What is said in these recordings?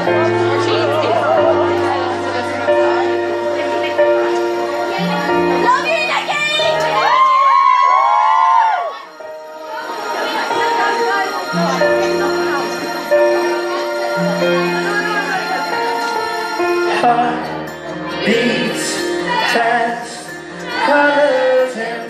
Heart beats fast, colors and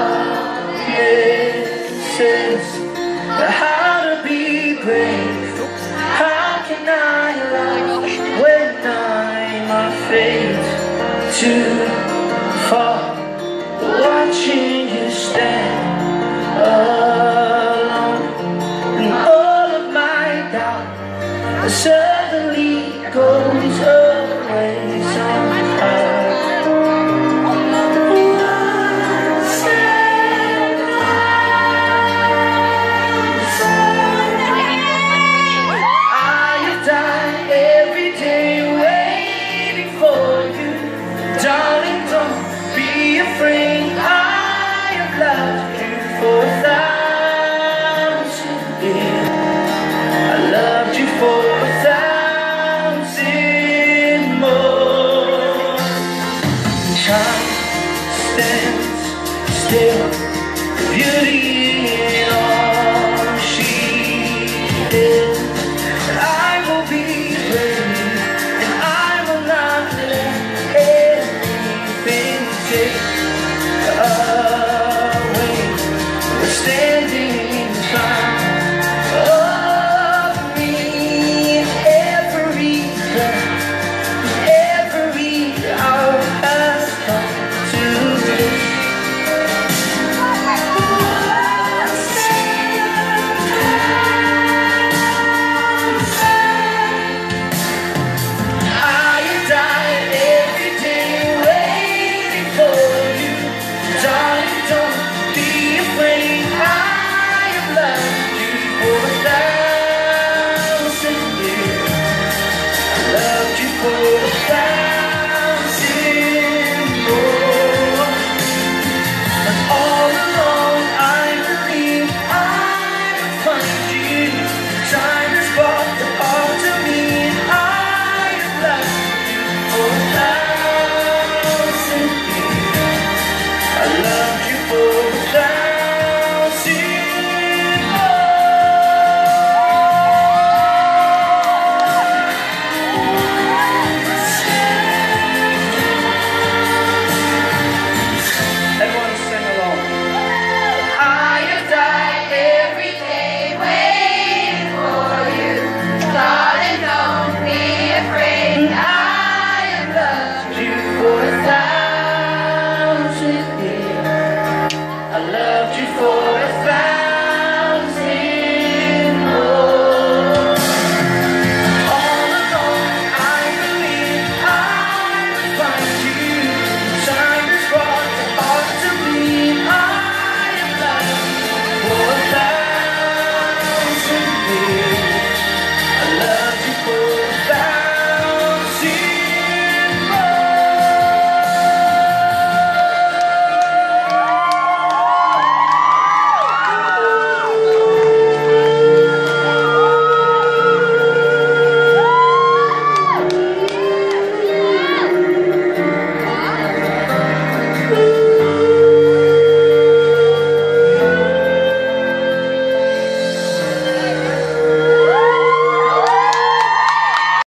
promises. How to be brave? How can I love when I'm afraid to fall? Watching you stand alone, and all of my doubt suddenly goes away somehow. I die every day waiting for you, darling. Don't be afraid. I have loved you for 1,000 years. I loved you for 1,000 more. Time stands still, beauty in all she is. I will be brave, and I will not let anything take away. We're standing firm of me, every breath, every hour has come to this. I die every day waiting for you, darling. Don't be afraid. I have loved you for 1,000 years. I loved you for 1,000